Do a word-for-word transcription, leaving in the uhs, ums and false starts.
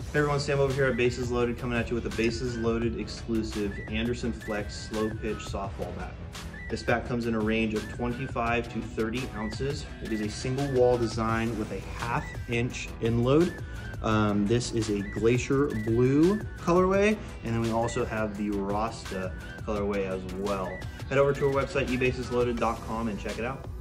Hey everyone, Sam over here at Bases Loaded, coming at you with a Bases Loaded exclusive Anderson Flex Slowpitch softball bat. This bat comes in a range of twenty-five to thirty ounces. It is a single wall design with a half inch inload. Um, this is a Glacier Blue colorway, and then we also have the Rasta colorway as well. Head over to our website, e bases loaded dot com, and check it out.